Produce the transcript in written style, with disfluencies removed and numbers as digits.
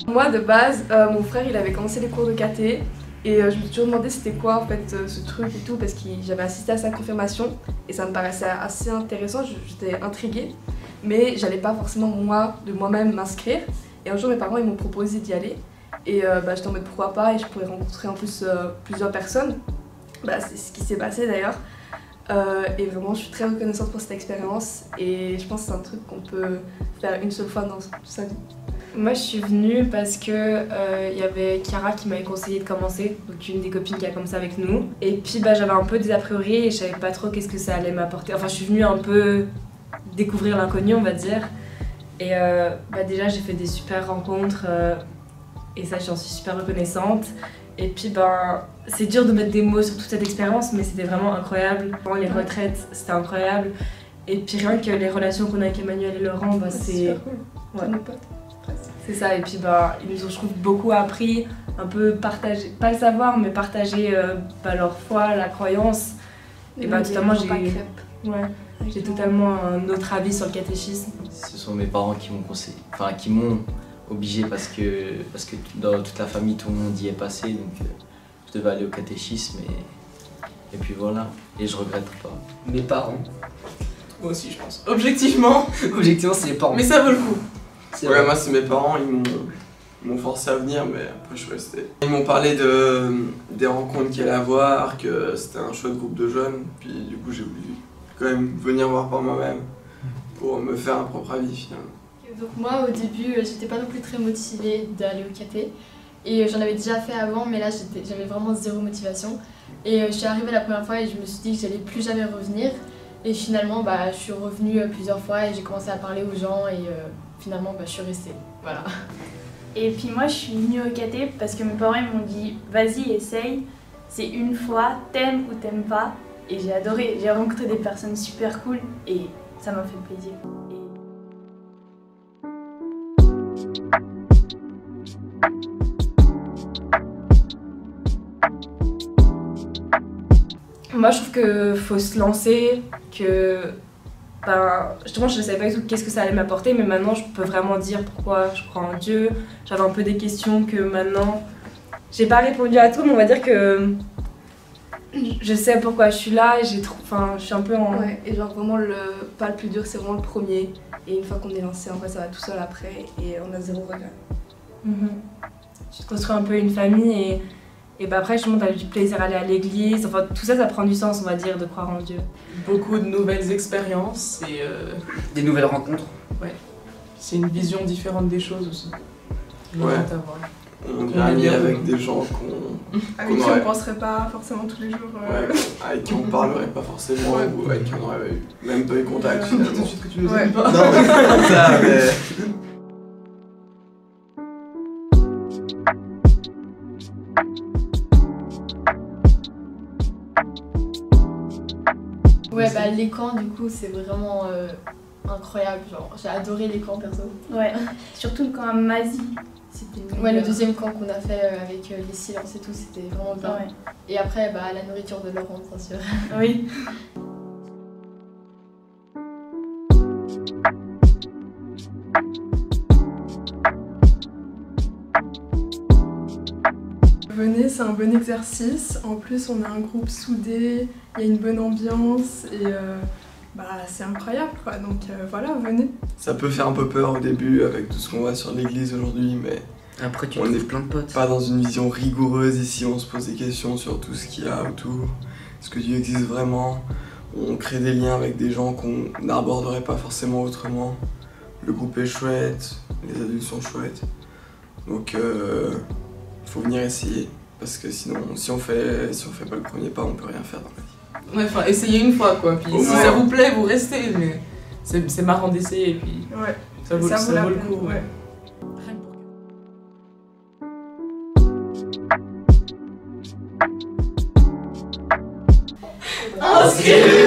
Moi de base, mon frère il avait commencé les cours de karaté et je me suis toujours demandé c'était quoi en fait ce truc et tout parce que j'avais assisté à sa confirmation et ça me paraissait assez intéressant, j'étais intriguée mais j'allais pas forcément moi de moi-même m'inscrire et un jour mes parents ils m'ont proposé d'y aller et j'étais en mode pourquoi pas et je pourrais rencontrer en plus plusieurs personnes. C'est ce qui s'est passé d'ailleurs. Et vraiment je suis très reconnaissante pour cette expérience et je pense que c'est un truc qu'on peut faire une seule fois dans sa vie. Moi je suis venue parce que y avait Chiara qui m'avait conseillé de commencer, donc une des copines qui a commencé avec nous. Et puis j'avais un peu des a priori et je savais pas trop qu'est-ce que ça allait m'apporter. Enfin je suis venue un peu découvrir l'inconnu on va dire. Et déjà j'ai fait des super rencontres et ça j'en suis super reconnaissante. Et puis c'est dur de mettre des mots sur toute cette expérience mais c'était vraiment incroyable. Les retraites c'était incroyable. Et puis rien que les relations qu'on a avec Emmanuel et Laurent, c'est super cool. Ouais. C'est ça, et puis ils nous ont je trouve beaucoup appris, un peu partagé, pas le savoir mais partager leur foi, la croyance. Et totalement j'ai totalement un autre avis sur le catéchisme. Ce sont mes parents qui m'ont conseillé, enfin qui m'ont obligé parce que dans toute la famille tout le monde y est passé donc je devais aller au catéchisme et puis voilà, et je regrette pas. Mes parents. Moi aussi je pense. Objectivement c'est les parents. Mais ça vaut le coup. Ouais, moi c'est mes parents, ils m'ont forcé à venir mais après je suis resté. Ils m'ont parlé des rencontres qu'il allait avoir, que c'était un chouette groupe de jeunes, puis du coup j'ai voulu quand même venir voir par moi-même pour me faire un propre avis finalement. Donc moi au début j'étais pas non plus très motivée d'aller au caté et j'en avais déjà fait avant mais là j'avais vraiment zéro motivation et je suis arrivée la première fois et je me suis dit que j'allais plus jamais revenir et finalement je suis revenue plusieurs fois et j'ai commencé à parler aux gens et finalement je suis restée, voilà. Et puis moi je suis venue au caté parce que mes parents ils m'ont dit vas-y essaye, c'est une fois, t'aimes ou t'aimes pas et j'ai adoré, j'ai rencontré des personnes super cool et ça m'a fait plaisir. Moi je trouve qu'il faut se lancer, que justement je ne savais pas du tout qu'est-ce que ça allait m'apporter mais maintenant je peux vraiment dire pourquoi je crois en Dieu. J'avais un peu des questions que maintenant j'ai pas répondu à tout mais on va dire que je sais pourquoi je suis là et je suis un peu en... Ouais, et genre vraiment pas le plus dur c'est vraiment le premier et une fois qu'on est lancé en vrai ça va tout seul après et on a zéro regret. Tu te construis un peu une famille et après justement t'as du plaisir à aller à l'église, enfin tout ça ça prend du sens on va dire de croire en Dieu. Beaucoup de nouvelles expériences et des nouvelles rencontres. Ouais, c'est une vision différente des choses aussi. Ouais. On devient amis avec des gens avec qui on penserait pas forcément tous les jours. Avec qui on parlerait pas forcément ou avec qui on aurait même pas eu contact finalement. Tout de suite que tu nous aimes pas. Non mais c'est comme ça mais... Ouais, les camps du coup c'est vraiment incroyable, genre j'ai adoré les camps perso. Ouais, surtout le camp à Mazie. Ouais, le deuxième camp qu'on a fait avec les silences et tout, c'était vraiment bien. Ouais. Et après, la nourriture de Laurent, bien sûr. Oui. Venez, c'est un bon exercice. En plus, on a un groupe soudé, il y a une bonne ambiance et c'est incroyable quoi. Donc voilà, venez. Ça peut faire un peu peur au début avec tout ce qu'on voit sur l'église aujourd'hui, mais après tu trouves plein de potes. Pas dans une vision rigoureuse ici, on se pose des questions sur tout ce qu'il y a autour. Est-ce que Dieu existe vraiment? On crée des liens avec des gens qu'on n'aborderait pas forcément autrement. Le groupe est chouette, les adultes sont chouettes. Donc il faut venir essayer, parce que sinon si on fait pas le premier pas, on peut rien faire dans la vie. Ouais, enfin essayez une fois quoi, puis si ça vous plaît, vous restez, mais c'est marrant d'essayer et puis ça vaut le coup. Ouais. Inscrivez-vous